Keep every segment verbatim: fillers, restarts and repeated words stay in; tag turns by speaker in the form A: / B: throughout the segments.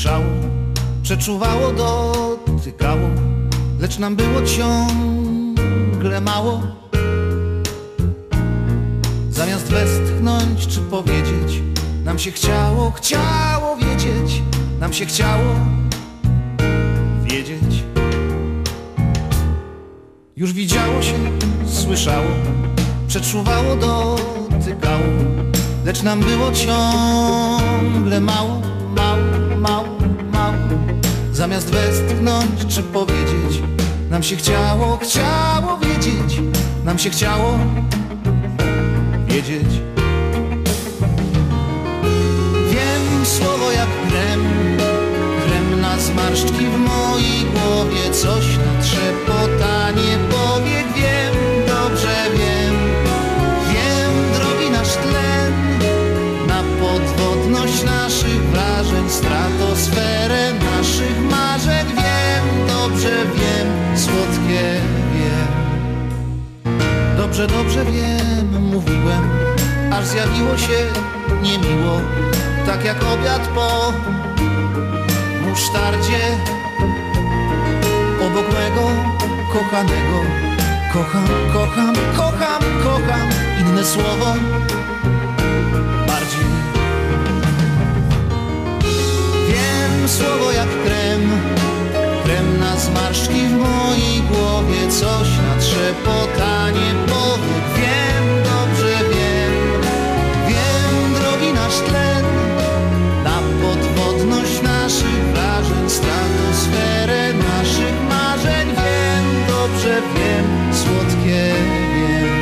A: słyszało, przeczuwało, dotykało, lecz nam było ciągle mało. Zamiast westchnąć czy powiedzieć, nam się chciało, chciało wiedzieć, nam się chciało wiedzieć. Już widziało się, słyszało, przeczuwało, dotykało, lecz nam było ciągle mało, mało, mało, mało. Zamiast westchnąć czy powiedzieć, nam się chciało, chciało wiedzieć, nam się chciało wiedzieć. Wiem słowo jak krem, krem na zmarszczki w mojej głowie, coś na trzepotanie powiek. Wiem, dobrze wiem, wiem drogi nasz tlen, na podwodność naszych wrażeń, stratosferę naszych marzeń. Wiem, dobrze wiem, słodkie wiem. Dobrze, dobrze wiem, mówiłem, aż zjawiło się niemiło, tak jak obiad po musztardzie. Obok mego kochanego, kocham, kocham, kocham, kocham, inne słowo bardziej. Wiem słowo jak krem, krem na zmarszczki w mojej głowie, coś na trzepotanie powiek. Wiem, dobrze wiem, wiem drogi nasz tlen, na podwodność naszych wrażeń, stratosferę naszych marzeń. Wiem, dobrze wiem, słodkie wiem.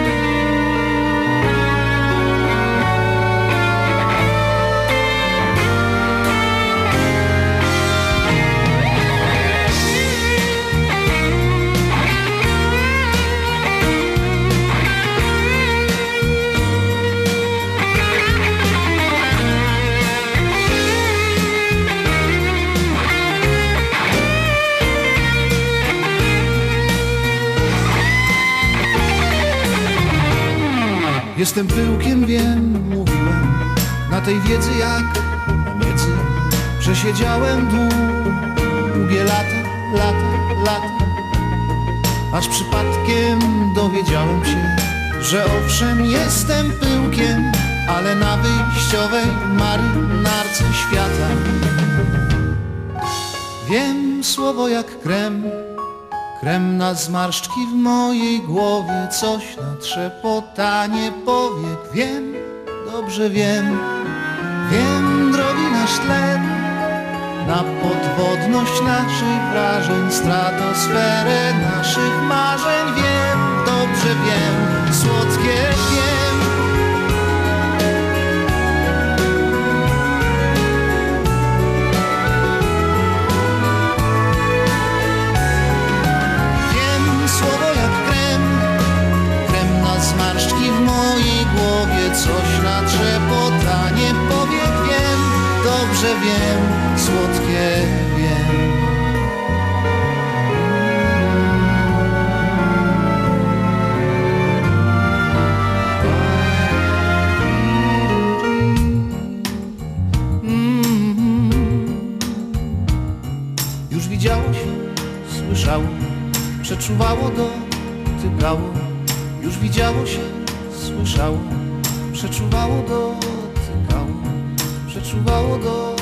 A: Jestem pyłkiem, wiem, mówiłem, na tej wiedzy jak na miecy. Przesiedziałem długie lata, lata, lata, aż przypadkiem dowiedziałem się, że owszem jestem pyłkiem, ale na wyjściowej marynarce świata. Wiem słowo jak krem, krem na zmarszczki w mojej głowie, coś na trzepotanie powiek. Wiem, dobrze wiem, wiem drogi nasz tlen, na podwodność naszych wrażeń, stratosferę naszych marzeń. Wiem, dobrze wiem, słodkie wiem. Zmarszczki w mojej głowie, coś na trzepotanie powiek. Wiem, dobrze wiem, słodkie wiem. Już widziało się, słyszało, przeczuwało, dotykało. Już widziało się, słyszało, przeczuwało, dotykało, przeczuwało, dotykało.